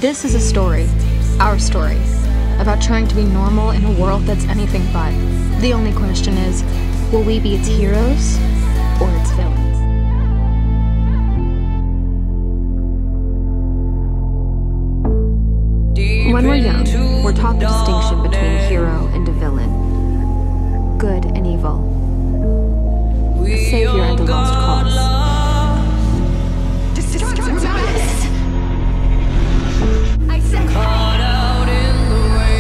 This is a story, our story, about trying to be normal in a world that's anything but. The only question is, will we be its heroes or its villains? When we're young, we're taught the distinction between a hero and a villain, good and evil, a savior and a lost cause. I said caught out in the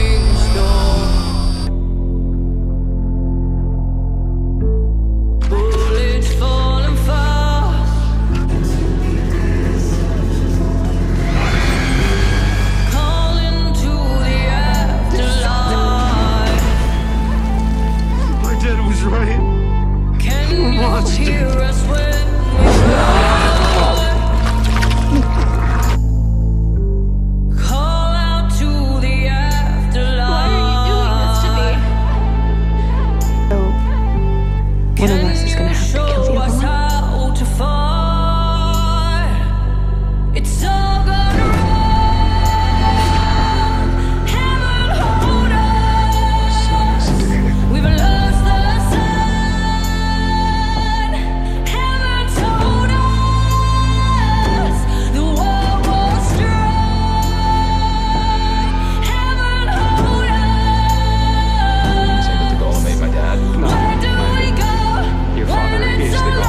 rainstorm, bullets falling fast, calling to the afterlife. My dad was right. Can you hear us when we one of us is gonna have to kill the other one. It's all gonna run. Heaven hold us. We've lost the sun. Heaven told us the war was strong. Heaven hold us. Same with the goal I made my dad. No. Your father is the goal.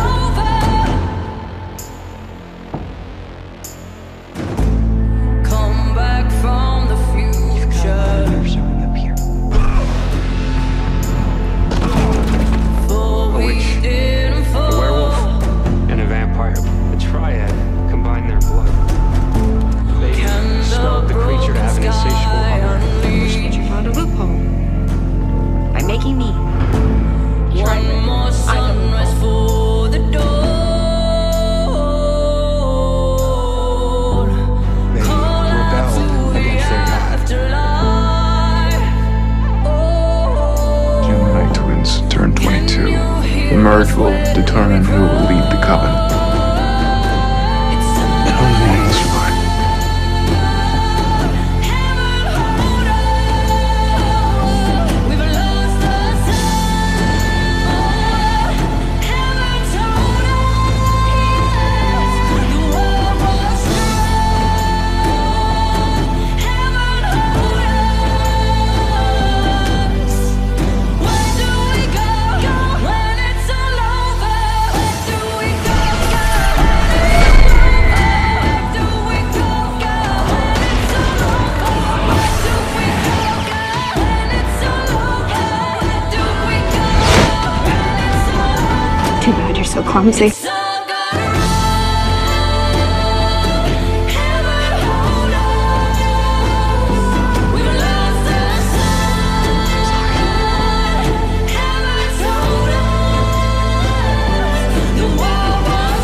Come back from the future. Showing up here. For we didn't fall. A werewolf and a vampire, a triad, combine their blood. They starve the creature to have an insatiable hunger. You found a loophole by making me. One more sunrise for the dawn. They Call out to rebelled the against their god. afterlife. Oh, Gemini twins turn 22. The merge will determine who will lead the coven. And only one will survive. we've lost the sun. Heaven told us the war was strong. Heaven hold us. Where do we go when it's all over? Where do we go when it's all over? Where do we go when it's all over? Where do we go when it's all over? Where do we go when it's all over? Too bad you're so clumsy. It's all gonna run. Heaven hold us. We've lost the sun. Heaven told us the war was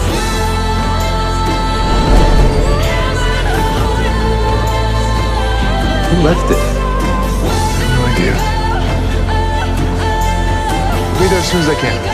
strong. Heaven hold us. Who left it? No idea. I'll be there as soon as I can.